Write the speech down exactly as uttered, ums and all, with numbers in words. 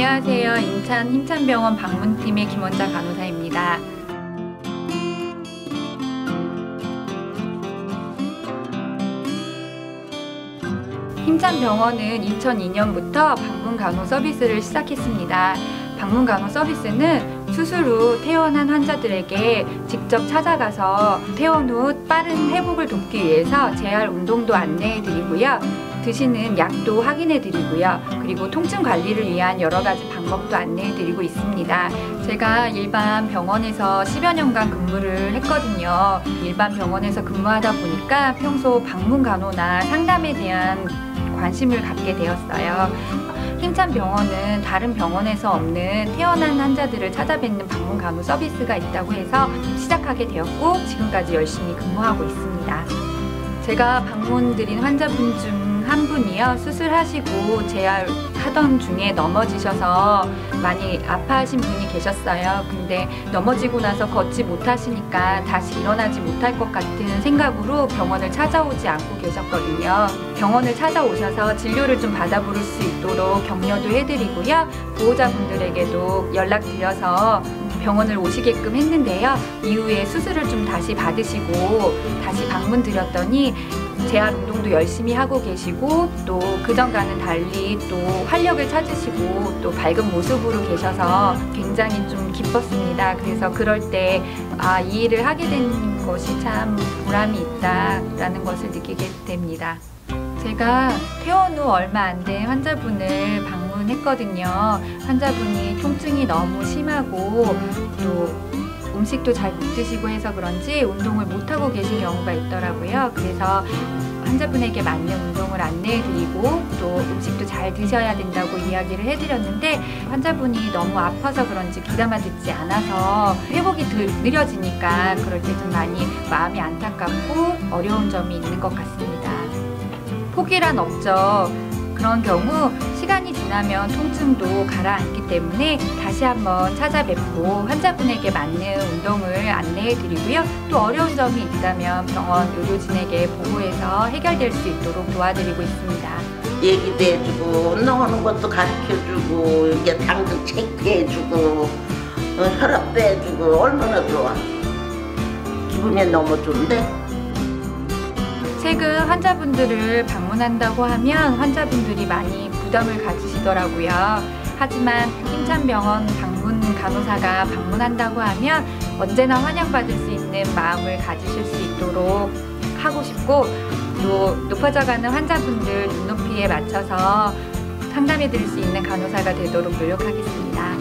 안녕하세요. 인천 힘찬병원 방문팀의 김원자 간호사입니다. 힘찬병원은 이천이 년부터 방문간호 서비스를 시작했습니다. 방문간호 서비스는 수술 후 퇴원한 환자들에게 직접 찾아가서 퇴원 후 빠른 회복을 돕기 위해서 재활 운동도 안내해드리고요. 드시는 약도 확인해드리고요. 그리고 통증 관리를 위한 여러 가지 방법도 안내해드리고 있습니다. 제가 일반 병원에서 십여 년간 근무를 했거든요. 일반 병원에서 근무하다 보니까 평소 방문간호나 상담에 대한 관심을 갖게 되었어요. 힘찬병원은 다른 병원에서 없는 퇴원한 환자들을 찾아뵙는 방문간호 서비스가 있다고 해서 시작하게 되었고 지금까지 열심히 근무하고 있습니다. 제가 방문드린 환자분 중 한 분이요, 수술하시고 재활하던 중에 넘어지셔서 많이 아파하신 분이 계셨어요. 근데 넘어지고 나서 걷지 못하시니까 다시 일어나지 못할 것 같은 생각으로 병원을 찾아오지 않고 계셨거든요. 병원을 찾아오셔서 진료를 좀 받아볼 수 있도록 격려도 해드리고요. 보호자분들에게도 연락드려서 병원을 오시게끔 했는데요. 이후에 수술을 좀 다시 받으시고 다시 방문 드렸더니 재활 운동도 열심히 하고 계시고 또 그전과는 달리 또 활력을 찾으시고 또 밝은 모습으로 계셔서 굉장히 좀 기뻤습니다. 그래서 그럴 때 아, 이 일을 하게 된 것이 참 보람이 있다라는 것을 느끼게 됩니다. 제가 퇴원 후 얼마 안 된 환자분을 방문했거든요. 환자분이 통증이 너무 심하고 또 음식도 잘 못 드시고 해서 그런지 운동을 못하고 계신 경우가 있더라고요. 그래서 환자분에게 맞는 운동을 안내해드리고 또 음식도 잘 드셔야 된다고 이야기를 해드렸는데 환자분이 너무 아파서 그런지 귀담아 듣지 않아서 회복이 느려지니까 그럴 때 좀 많이 마음이 안타깝고 어려운 점이 있는 것 같습니다. 포기란 없죠. 그런 경우 시간이 지나면 통증도 가라앉기 때문에 다시 한번 찾아뵙고 환자분에게 맞는 운동을 안내해드리고요. 또 어려운 점이 있다면 병원 의료진에게 보고해서 해결될 수 있도록 도와드리고 있습니다. 얘기도 해주고 운동하는 것도 가르쳐주고 이게 당도 체크해주고 어, 혈압도 해주고 얼마나 좋아. 기분이 너무 좋은데? 최근 환자분들을 방문한다고 하면 환자분들이 많이 부담을 가지시더라고요. 하지만 힘찬병원 방문 간호사가 방문한다고 하면 언제나 환영받을 수 있는 마음을 가지실 수 있도록 하고 싶고 또 높아져가는 환자분들 눈높이에 맞춰서 상담해 드릴 수 있는 간호사가 되도록 노력하겠습니다.